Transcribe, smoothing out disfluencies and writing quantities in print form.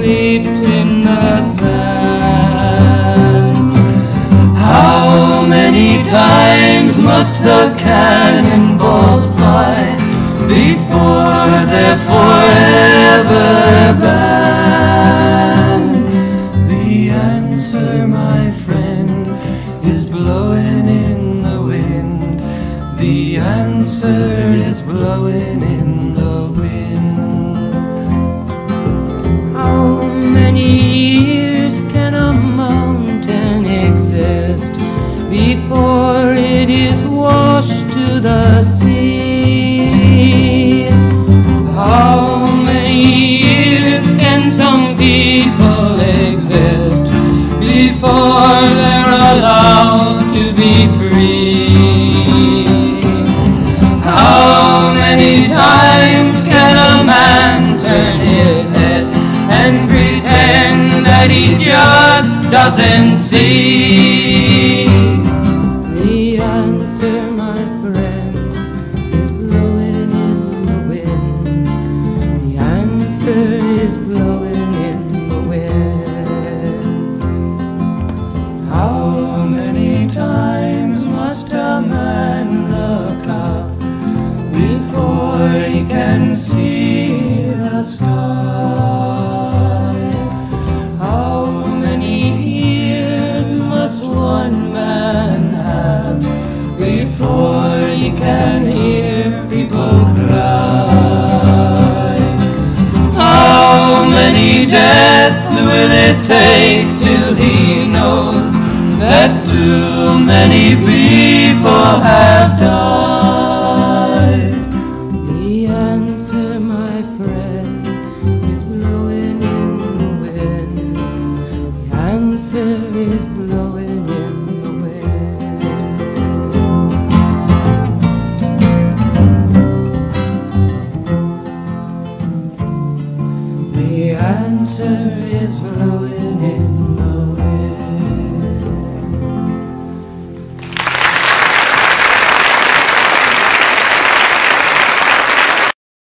sleeps in the sand. How many times must the cannonballs fly before they're forever banned? The answer, my friend, is blowing in the wind. The answer is blowing in the wind. How many years can a mountain exist before it is washed to the sea? How many years can some people exist before they're allowed to be free? How many times can a man turn his head and pretend that he just doesn't see? The answer, my friend, is blowing in the wind. The answer is blowing in the wind. How many times must a man look up before he can see the sky? How many years must one man have before he can hear people cry? How many deaths will it take till he knows that too many people have died? The answer, my friend, is blowing in the wind. The answer is blowing in the wind. The answer is blowing